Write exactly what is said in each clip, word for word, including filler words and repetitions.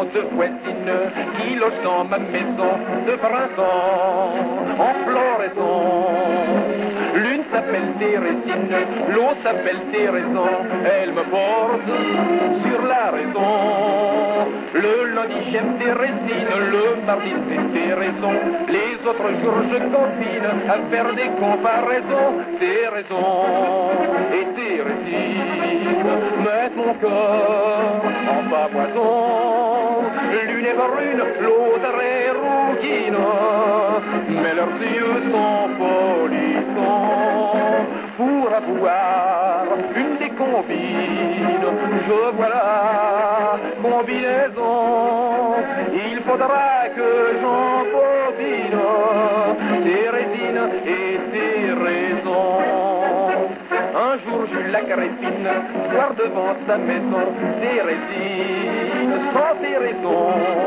charmante voisine qui loge dans ma maison de printemps en floraison. L'une s'appelle Thérésine, l'autre s'appelle Théraison. Elle me porte sur la raison. Le lundi j'aime Thérésine, le mardi c'est Théraison. Les autres jours je combine à faire des comparaisons. Théraison et Thérésine mettent mon cœur en pavoison. L'une est brune, l'autre est rouquine, mais leurs yeux sont polissants. Pour avoir une des combines, je vois la combinaison. Il faudra que j'en bobine Thérésine et Théraison. Un jour j'eus la caressine, voir devant sa maison Thérésine sans Théraison.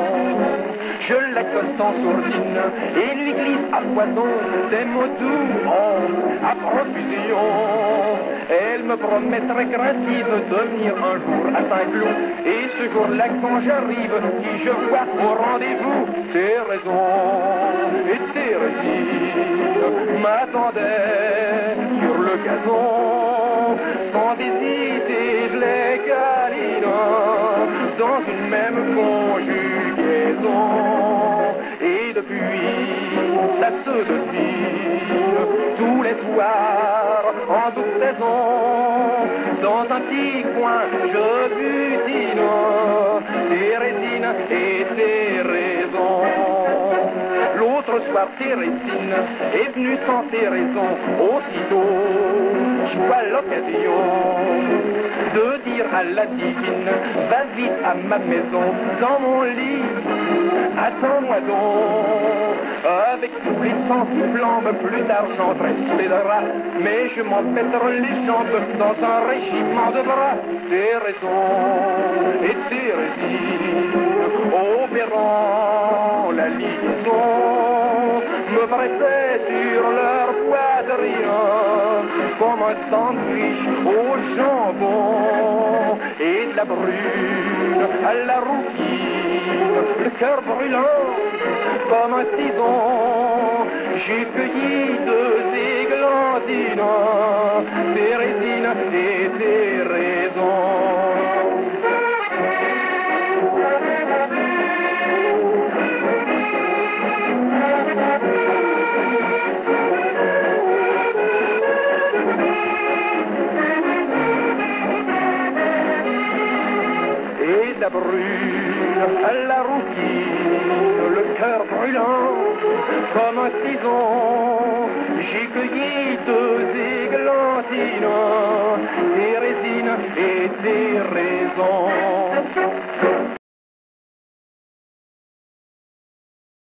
Je l'accoste en sourdine et lui glisse à foison des mots doux en à profusion. Elle me promet très craintive de venir un jour à Saint-Cloud. Et ce jour-là quand j'arrive, qui je vois au rendez-vous, Théraison et Thérésine m'attendaient sur le gazon. Sans hésiter je les câline dans une même conjugaison. Et depuis ça se dessine tous les soirs en toute saison. Dans un petit coin je butine Thérésine et Théraison. L'autre soir Thérésine est venue sans Théraison. Aussitôt je vois l'occasion de dire à la divine, va vite à ma maison, dans mon lit, attends-moi donc. Avec tous les sensibles plus d'argent tresse les draps, mais je m'empêtre les jambes dans un régiment de bras. Théraison et Thérésine opérant la liaison me pressaient sur leur poitrine comme un sandwich au jambon et de la brune à la rouquine, le cœur brûlant comme un tison. J'ai cueilli deux églantines, Thérésine et Théraison. La brune à la rouquine, le cœur brûlant comme un tison. J'ai cueilli deux églantines, Thérésine et Thérésine.